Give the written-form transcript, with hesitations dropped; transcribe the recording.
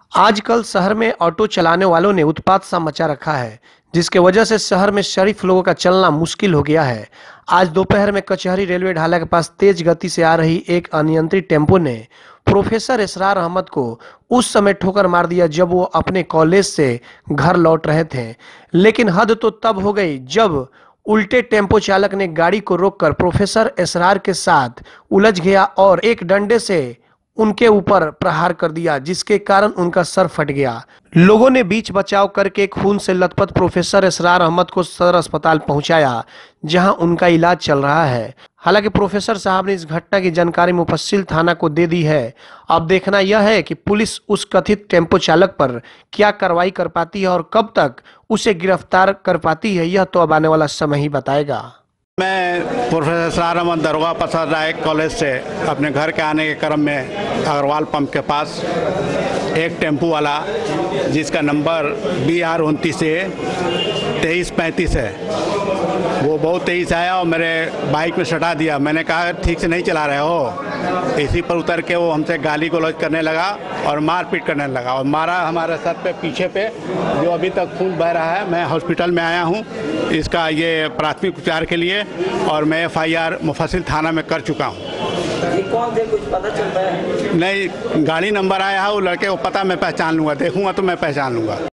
आजकल शहर में ऑटो चलाने वालों ने उत्पात सा मचा रखा है, जिसके वजह से शहर में शरीफ लोगों का चलना मुश्किल हो गया है। आज दोपहर में कचहरी रेलवे ढाला के पास तेज गति से आ रही एक अनियंत्रित टेम्पो ने प्रोफेसर इसरार अहमद को उस समय ठोकर मार दिया जब वो अपने कॉलेज से घर लौट रहे थे। लेकिन हद तो तब हो गई जब उल्टे टेम्पो चालक ने गाड़ी को रोककर प्रोफेसर इसरार के साथ उलझ गया और एक डंडे से उनके ऊपर प्रहार कर दिया, जिसके कारण उनका सर फट गया। लोगों ने बीच बचाव करके खून से लथपथ प्रोफेसर इसरार अहमद को सदर अस्पताल पहुंचाया, जहां उनका इलाज चल रहा है। हालांकि प्रोफेसर साहब ने इस घटना की जानकारी मुफस्सिल थाना को दे दी है। अब देखना यह है कि पुलिस उस कथित टेम्पो चालक पर क्या कार्रवाई कर पाती है और कब तक उसे गिरफ्तार कर पाती है, यह तो अब आने वाला समय ही बताएगा। मैं प्रोफेसर इसरार अहमद दरोगा प्रसाद राय कॉलेज से अपने घर के आने के क्रम में अग्रवाल पंप के पास एक टेम्पू वाला जिसका नंबर BR 2335 है, वो बहुत तेज़ी से आया और मेरे बाइक में सटा दिया। मैंने कहा ठीक से नहीं चला रहे हो। इसी पर उतर के वो हमसे गाली गलौज करने लगा और मारपीट करने लगा और मारा हमारे सर पे, पीछे पे, जो अभी तक खून बह रहा है। मैं हॉस्पिटल में आया हूँ इसका ये प्राथमिक उपचार के लिए और मैं FIR मुफस्सिल थाना में कर चुका हूँ। ये कौन थे, कुछ पता चल पाया है? नहीं, गाड़ी नंबर आया है, वो लड़के को पता मैं पहचान लूँगा, देखूँगा तो मैं पहचान लूँगा।